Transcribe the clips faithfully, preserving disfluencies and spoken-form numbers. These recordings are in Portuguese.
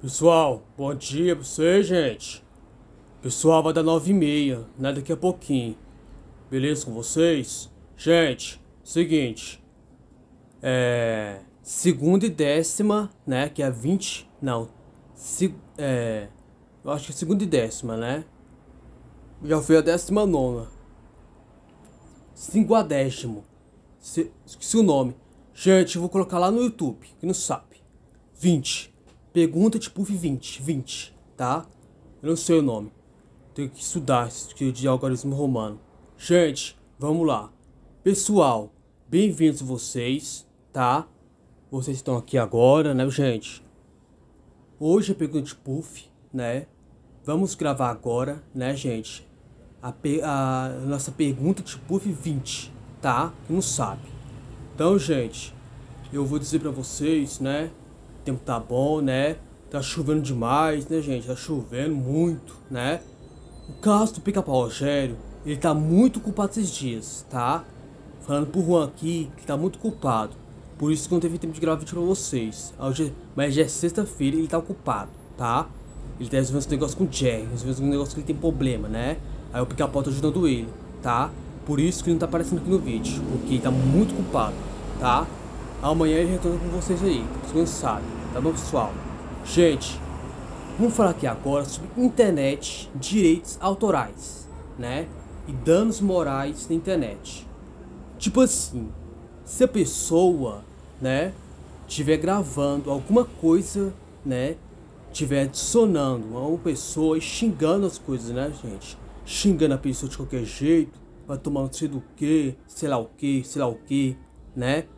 Pessoal, bom dia pra vocês, gente. Pessoal, vai dar nove e meia, né? Daqui a pouquinho. Beleza com vocês? Gente, seguinte. É... Segunda e décima, né? Que é a vinte... Não. Se... É... Eu acho que é segunda e décima, né? Já foi a décima nona. Cinco a décimo. Se... Esqueci o nome. Gente, eu vou colocar lá no YouTube, que não sabe. vinte. Pergunta de Puff vinte, vinte, tá? Eu não sei o nome. Tenho que estudar isso de algarismo romano. Gente, vamos lá. Pessoal, bem-vindos vocês, tá? Vocês estão aqui agora, né, gente? Hoje é pergunta de Puff, né? Vamos gravar agora, né, gente? A, pe a nossa pergunta de Puff vinte, tá? Que não sabe. Então, gente, eu vou dizer pra vocês, né? O tempo tá bom, né? Tá chovendo demais, né, gente? Tá chovendo muito, né? O caso do Pica-Pau Rogério, ele tá muito culpado esses dias, tá? Falando pro Juan aqui, que tá muito culpado. Por isso que não teve tempo de gravar vídeo pra vocês. Hoje, mas já é sexta-feira e ele tá ocupado, tá? Ele tá resolvendo esse negócio com o Jerry, resolvendo um negócio que ele tem problema, né? Aí o Pica-Pau tá ajudando ele, tá? Por isso que ele não tá aparecendo aqui no vídeo, porque ele tá muito culpado, tá? Amanhã ele retorna com vocês aí, vocês não sabem, tá bom, pessoal? Gente, vamos falar aqui agora sobre internet, direitos autorais, né? E danos morais na internet. Tipo assim, se a pessoa, né, estiver gravando alguma coisa, né, estiver adicionando a uma pessoa e xingando as coisas, né, gente? Xingando a pessoa de qualquer jeito, vai tomar não sei do que, sei lá o que, sei lá o que, né?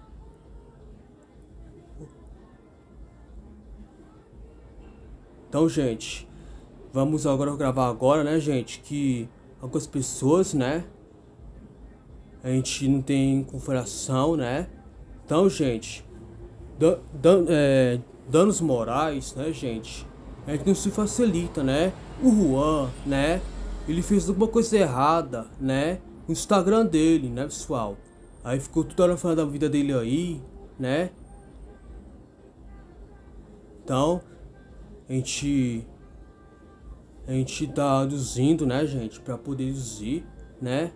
Então, gente, vamos agora gravar agora, né, gente, que algumas pessoas, né, a gente não tem configuração, né? Então, gente, dan dan é, danos morais, né, gente, a gente não se facilita, né? O Juan, né, ele fez alguma coisa errada, né, no Instagram dele, né, pessoal? Aí ficou toda hora falando da vida dele aí, né? Então, a gente a gente tá aduzindo, né, gente, para poder deduzir, né?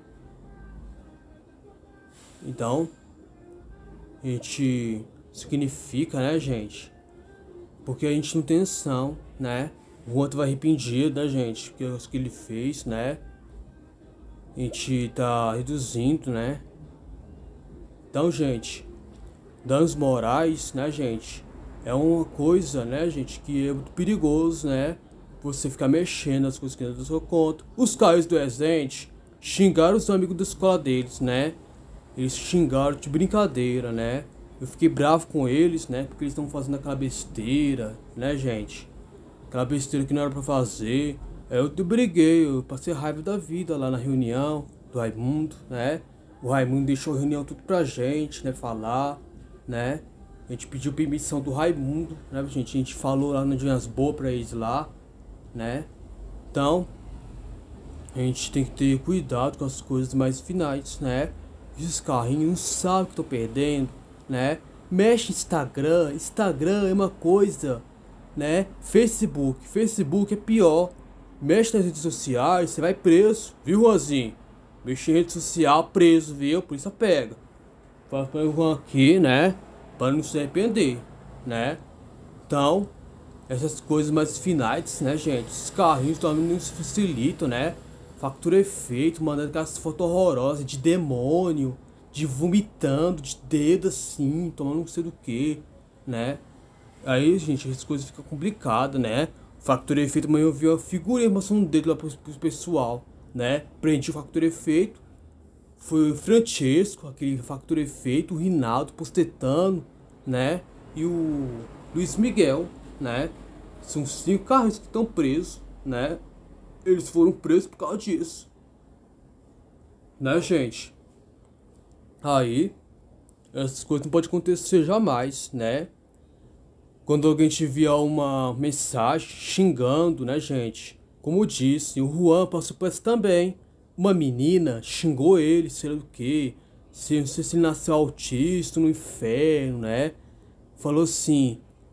Então, a gente significa, né, gente? Porque a gente não tem noção, né? O outro vai arrependido, né, gente? Porque é o que ele fez, né? A gente tá reduzindo, né? Então, gente, danos morais, né, gente? É uma coisa, né, gente, que é muito perigoso, né? Você ficar mexendo nas coisas que não da sua conta. Os caras do Resident xingaram os amigos da escola deles, né? Eles xingaram de brincadeira, né? Eu fiquei bravo com eles, né? Porque eles estão fazendo aquela besteira, né, gente? Aquela besteira que não era pra fazer. Aí eu te briguei, eu passei raiva da vida lá na reunião do Raimundo, né? O Raimundo deixou a reunião tudo pra gente, né? Falar, né? A gente pediu permissão do Raimundo, né, gente? A gente falou lá no Dias Boas pra eles lá, né? Então, a gente tem que ter cuidado com as coisas mais finais, né? Esses carrinhos não sabem que tô perdendo, né? Mexe Instagram, Instagram é uma coisa, né? Facebook, Facebook é pior. Mexe nas redes sociais, você vai preso, viu, Juanzinho? Mexe em rede social, preso, viu? Por isso pega. Fala pra o Juan aqui, né? Para não se arrepender, né? Então, essas coisas mais finais, né, gente? Esses carrinhos também não se facilitam, né? Factura efeito, mandando aquelas fotos horrorosas de demônio, de vomitando, de dedo assim, tomando não sei do que, né? Aí, gente, essas coisas ficam complicadas, né? Factura efeito, amanhã eu vi uma figura e mostrou um dedo lá pro, pro pessoal, né? Prendi o Factura efeito. Foi o Francesco, aquele Factura efeito, o Rinaldo postetando, né? E o Luiz Miguel, né? São cinco carros que estão presos, né? Eles foram presos por causa disso, né, gente? Aí, essas coisas não podem acontecer jamais, né? Quando alguém te enviar uma mensagem xingando, né, gente? Como eu disse, o Juan passou por isso também. Uma menina xingou ele, sei lá do que. Se, não sei se ele nasceu autista no inferno, né? Falou assim: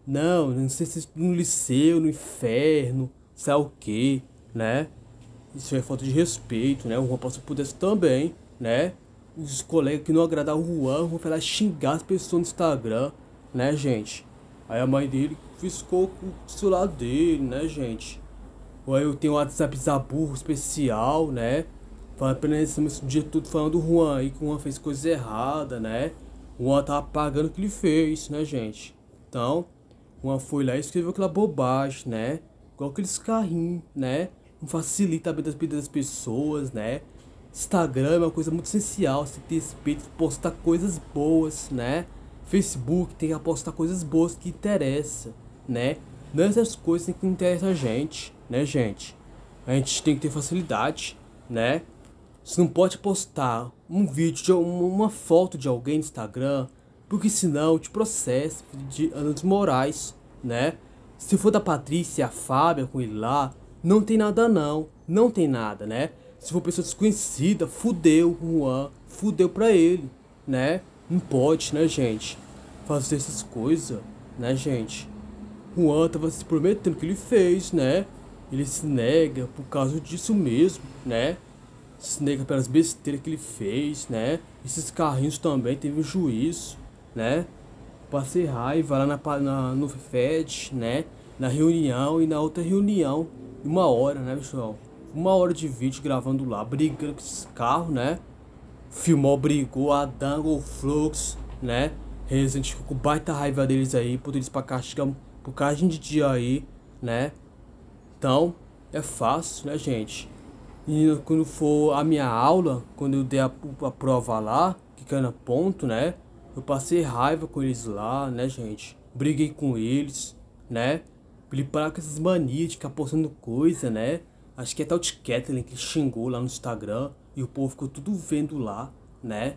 Não, não sei se no liceu, no inferno, sabe o que, né? Isso é falta de respeito, né? O Juan passou por isso também, né? Os colegas que não agradaram o Juan, vão falar xingar as pessoas no Instagram, né, gente? Aí a mãe dele fiscou com o celular dele, né, gente? Ou aí eu tenho o WhatsApp Zaburro especial, né? Falando apenas esse dia todo falando do Juan aí, que o Juan fez coisa errada, né? O Juan tava pagando o que ele fez, né, gente? Então, o Juan foi lá e escreveu aquela bobagem, né? Igual aqueles carrinhos, né? Não facilita a vida das pessoas, né? Instagram é uma coisa muito essencial, você tem que ter respeito, postar coisas boas, né? Facebook tem que postar coisas boas que interessam, né? Não essas coisas que interessam a gente, né, gente? A gente tem que ter facilidade, né? Você não pode postar um vídeo, de uma, uma foto de alguém no Instagram, porque senão te processa de danos morais, né? Se for da Patrícia, a Fábia com ele lá, não tem nada não, não tem nada, né? Se for pessoa desconhecida, fudeu o Juan, fudeu pra ele, né? Não pode, né, gente? Fazer essas coisas, né, gente? O Juan tava se prometendo que ele fez, né? Ele se nega por causa disso mesmo, né? Se nega pelas besteiras que ele fez, né? Esses carrinhos também teve um juízo, né? Passei raiva lá na, na, no Fed, né? Na reunião e na outra reunião. Uma hora, né, pessoal? Uma hora de vídeo gravando lá, brigando com esses carros, né? Filmou, brigou, Adango, o Flux, né? Resident ficou com baita raiva deles aí, por eles pra castigar por causa de dia aí, né? Então, é fácil, né, gente? E quando for a minha aula, quando eu der a, a prova lá, que cai na ponto, né? Eu passei raiva com eles lá, né, gente? Briguei com eles, né? Ele parar com essas manias de ficar postando coisa, né? Acho que é tal de Kathleen que xingou lá no Instagram e o povo ficou tudo vendo lá, né?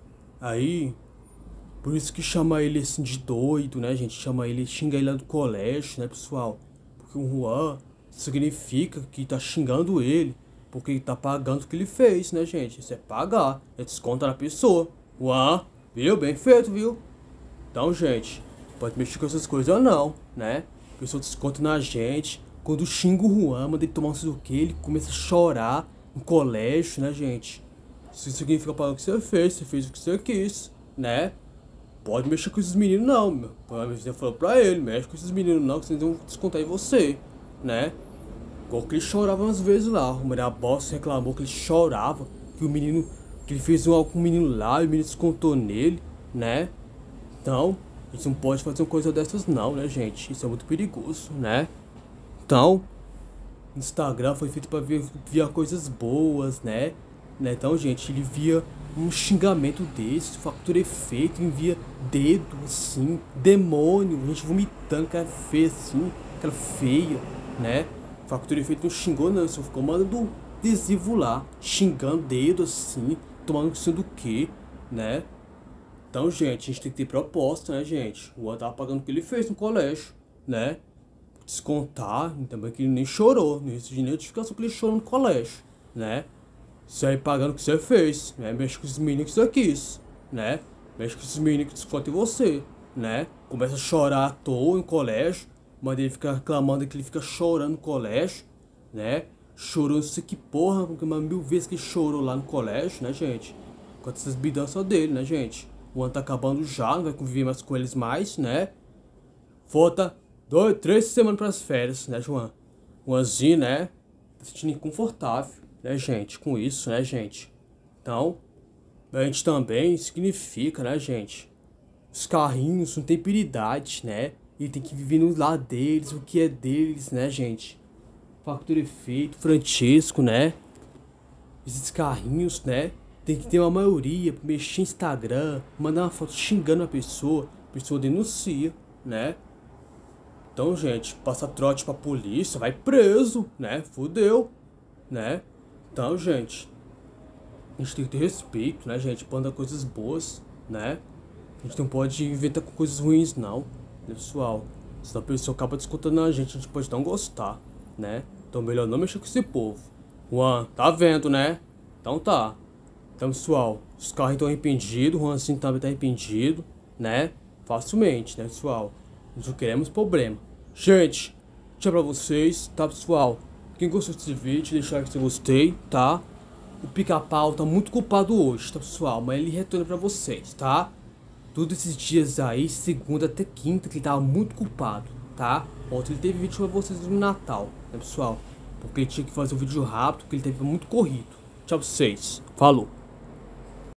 Aí, por isso que chama ele assim de doido, né, gente? Chama ele, xinga ele lá do colégio, né, pessoal? Porque o Juan significa que tá xingando ele, porque ele tá pagando o que ele fez, né, gente? Isso é pagar, é desconto na pessoa. Juan, viu? Bem feito, viu? Então, gente, pode mexer com essas coisas não, né? A pessoa desconta na gente. Quando xinga o Juan, manda ele tomar um sei o que, ele começa a chorar no colégio, né, gente? Isso significa para o que você fez, você fez o que você quis, né? Pode mexer com esses meninos não, meu. Você falou pra ele, mexe com esses meninos não, que vocês vão descontar em você, né? Igual que ele chorava umas vezes lá. O Maria Bossa reclamou que ele chorava, que o menino, que ele fez algo com o menino lá, e o menino descontou nele, né? Então, a gente não pode fazer uma coisa dessas não, né, gente? Isso é muito perigoso, né? Então, o Instagram foi feito para ver, ver coisas boas, né? né? Então, gente, ele via um xingamento desse, factor efeito, envia dedo assim, demônio, a gente vomitando, cara feia assim, aquela feia, né? Factor efeito não xingou, não, só ficou mandando adesivo lá, xingando dedo assim, tomando não sei do que, né? Então, gente, a gente tem que ter proposta, né, gente? O Juan tava pagando o que ele fez no colégio, né? Descontar, também que ele nem chorou, nem esse dinheiro de notificação que ele chorou no colégio, né? Isso aí pagando o que você fez, né? Mexe com esses meninos que você quis, né? Mexe com esses meninos que descontam em você, né? Começa a chorar à toa em colégio, mas ele fica reclamando que ele fica chorando no colégio, né? Chorou não sei que porra, porque mais mil vezes que ele chorou lá no colégio, né, gente? Com essas bidanças dele, né, gente? O ano tá acabando já, não vai conviver mais com eles mais, né? Falta dois, três semanas pras férias, né, João? O Anzinho, né? Tá se sentindo inconfortável, né, gente? Com isso, né, gente? Então, a gente também significa, né, gente? Os carrinhos não tem prioridade, né? E tem que viver no lado deles, o que é deles, né, gente? Factor efeito, Francisco, né? Esses carrinhos, né? Tem que ter uma maioria pra mexer no Instagram, mandar uma foto xingando a pessoa, a pessoa denuncia, né? Então, gente, passa trote pra polícia, vai preso, né? Fudeu, né? Então, gente, a gente tem que ter respeito, né, gente? Pra andar coisas boas, né? A gente não pode inventar com coisas ruins, não, né, pessoal? Se a pessoa acaba descontando a gente, a gente pode não gostar, né? Então, melhor não mexer com esse povo. Juan, tá vendo, né? Então tá. Então, pessoal, os carros estão arrependidos, o Juanzinho também tá arrependido, né? Facilmente, né, pessoal? Nós não queremos problema. Gente, tchau pra vocês, tá, pessoal? Quem gostou desse vídeo, deixar aqui se eu gostei, tá? O Pica-Pau tá muito culpado hoje, tá, pessoal? Mas ele retorna pra vocês, tá? Todos esses dias aí, segunda até quinta, que ele tava muito culpado, tá? Ontem ele teve vídeo pra vocês no Natal, né, pessoal? Porque ele tinha que fazer um vídeo rápido, porque ele teve muito corrido. Tchau pra vocês. Falou.